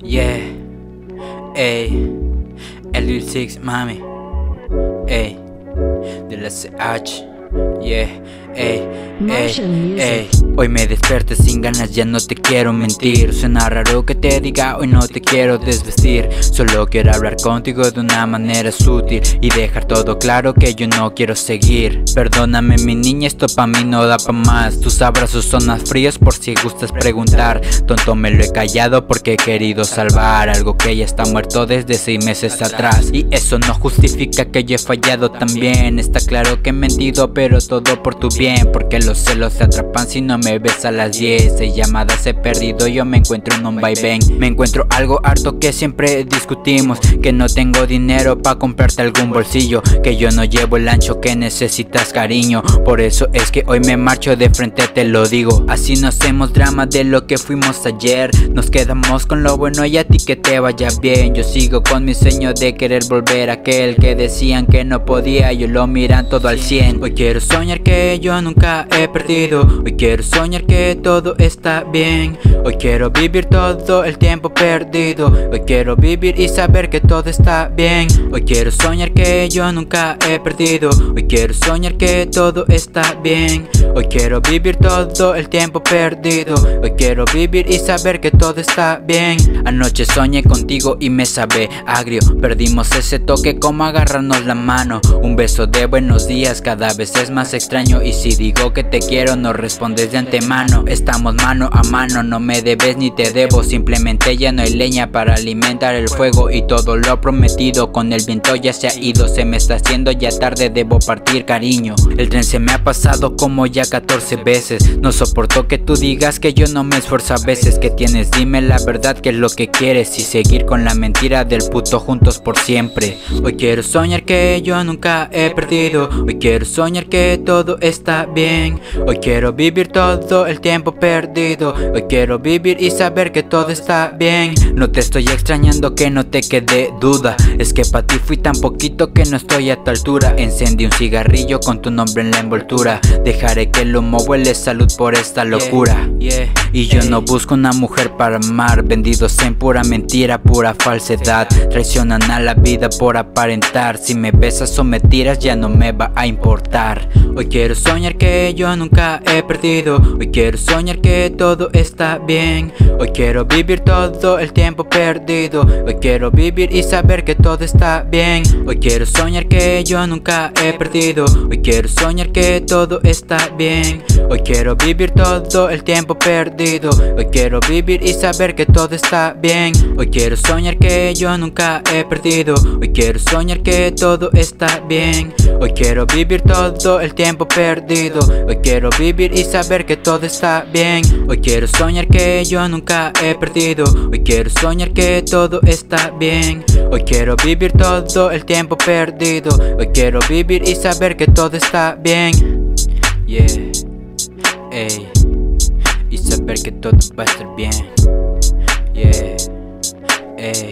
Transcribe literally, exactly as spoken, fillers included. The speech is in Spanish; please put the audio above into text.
Yeah, ey, el Lil Six, mami, ey, de la C H, yeah, ey, ey, ey. Hoy me desperté sin ganas, ya no te quiero mentir. Suena raro que te diga hoy no te quiero desvestir. Solo quiero hablar contigo de una manera sutil y dejar todo claro que yo no quiero seguir. Perdóname mi niña, esto pa' mí no da pa' más. Tus abrazos son más fríos por si gustas preguntar. Tonto me lo he callado porque he querido salvar algo que ya está muerto desde seis meses atrás. Y eso no justifica que yo he fallado también. Está claro que he mentido pero todo por tu bien, porque los celos se atrapan si no me ves a las diez. Seis llamadas he perdido, yo me encuentro en un vaivén. Me encuentro algo harto que siempre discutimos, que no tengo dinero pa' comprarte algún bolsillo, que yo no llevo el ancho que necesitas cariño. Por eso es que hoy me marcho de frente, te lo digo. Así no hacemos drama de lo que fuimos ayer. Nos quedamos con lo bueno y a ti que te vaya bien. Yo sigo con mi sueño de querer volver a aquel que decían que no podía, yo lo miran todo al cien. Hoy quiero soñar que yo nunca he perdido. Hoy quiero soñar que todo está bien. Hoy quiero vivir todo el tiempo perdido. Hoy quiero vivir y saber que todo está bien. Hoy quiero soñar que yo nunca he perdido. Hoy quiero soñar que todo está bien. Hoy quiero vivir todo el tiempo perdido. Hoy quiero vivir y saber que todo está bien. Anoche soñé contigo y me sabe agrio. Perdimos ese toque como agarrarnos la mano. Un beso de buenos días cada vez es más extraño. Y si digo que te quiero no respondes de antemano. Estamos mano a mano, no me debes ni te debo. Simplemente ya no hay leña para alimentar el fuego. Y todo lo prometido con el viento ya se ha ido. Se me está haciendo ya tarde, debo partir cariño. El tren se me ha pasado como ya catorce veces. No soporto que tú digas que yo no me esfuerzo a veces. Que tienes, dime la verdad, que es lo que quieres. Y seguir con la mentira del puto juntos por siempre. Hoy quiero soñar que yo nunca he perdido. Hoy quiero soñar que todo está bien. Hoy quiero vivir todo el tiempo perdido. Hoy quiero vivir y saber que todo está bien. No te estoy extrañando, que no te quede duda. Es que pa' ti fui tan poquito que no estoy a tu altura. Encendí un cigarrillo con tu nombre en la envoltura. Dejaré que el humo huele, salud por esta locura. Y yo no busco una mujer para amar. Vendidos en pura mentira, pura falsedad. Traicionan a la vida por aparentar. Si me besas o me tiras ya no me va a importar. Hoy quiero soñar que yo nunca he perdido. Hoy quiero soñar que todo está bien. Hoy quiero vivir todo el tiempo perdido. Hoy quiero vivir y saber que todo está bien. Hoy quiero soñar que yo nunca he perdido. Hoy quiero soñar que todo está bien. Hoy quiero vivir todo el tiempo perdido. Hoy quiero vivir y saber que todo está bien. Hoy quiero soñar que yo nunca he perdido. Hoy quiero soñar que todo está bien. Hoy quiero vivir todo el tiempo perdido. Hoy quiero vivir y saber que todo está bien. Hoy quiero soñar que yo nunca he perdido. Hoy quiero soñar que todo está bien. Hoy quiero vivir todo el tiempo perdido. Hoy quiero vivir y saber que todo está bien. Yeah, ey, y saber que todo va a estar bien. Yeah, ey.